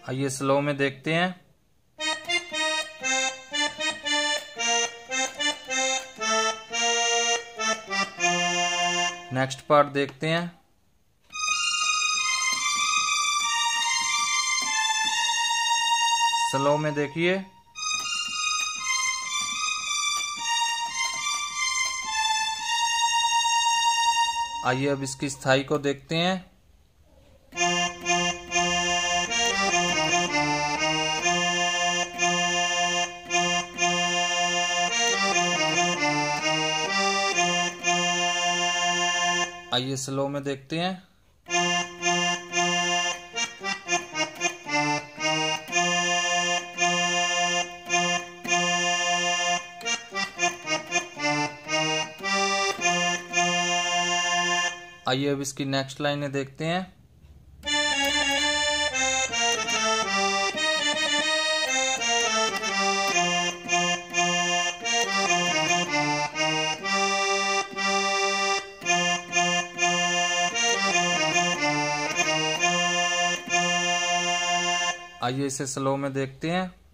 आइए स्लो में देखते हैं। नेक्स्ट पार्ट देखते हैं। स्लो में देखिए। आइए अब इसकी स्थाई को देखते हैं। आइए स्लो में देखते हैं। आइए अब इसकी नेक्स्ट लाइनें देखते हैं। आइए इसे स्लो में देखते हैं।